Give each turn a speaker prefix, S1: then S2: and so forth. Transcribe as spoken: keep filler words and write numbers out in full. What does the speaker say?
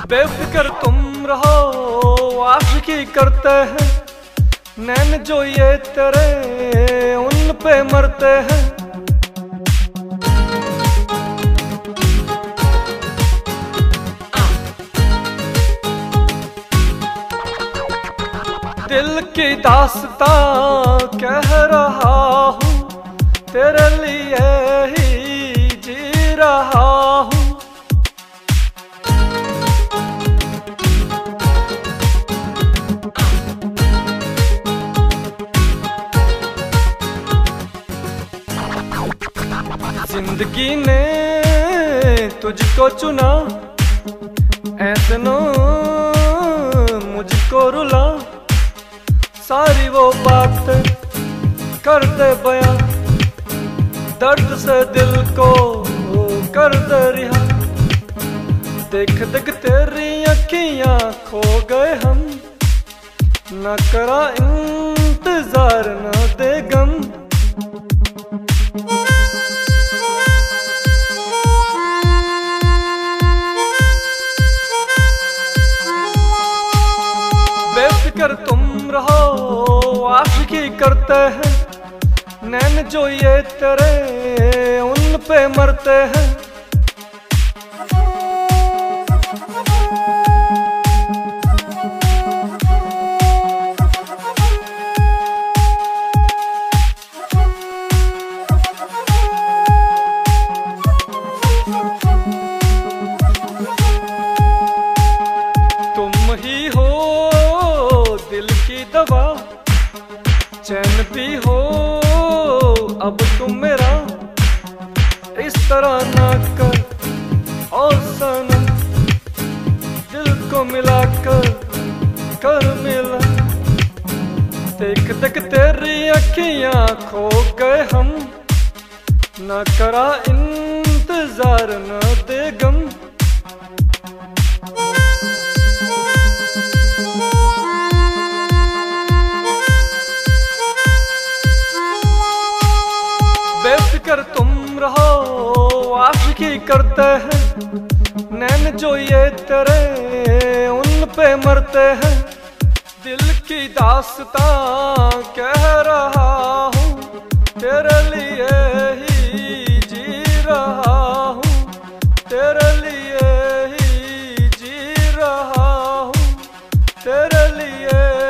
S1: बेफिक्र तुम रहो आशिकी करते हैं, नैन जो ये तेरे उन पे मरते हैं। दिल की दास्तां कह रहा हूँ, तेरे लिए ही जी रहा हूँ। जिंदगी ने तुझको चुना, ऐसे नो मुझको रुला। सारी वो बात कर दे बयां, दर्द से दिल को कर दे रिहा। देख देख तेरी अखियां खो गए हम, न करा इंतजार न दे गम। बेफिक्र तुम रहो आशिकी करते हैं, नैन जो ये तेरे उन पे मरते हैं। तुम ही हो दिल की दवा, चैन भी हो अब तुम मेरा। इस तरह ना कर और सनम, दिल को मिलाकर कर मिला। देख देख तेरी अखियां खो गए हम, न करा इंतजार न दे गम। बेफिक्र तुम रहो आशिकी करते हैं, नैन जो ये तेरे उन पे मरते हैं। दिल की दास्तां कह रहा हूँ, तेरे लिए ही जी रहा हूँ। तेरे लिए ही जी रहा हूँ, तेरे लिए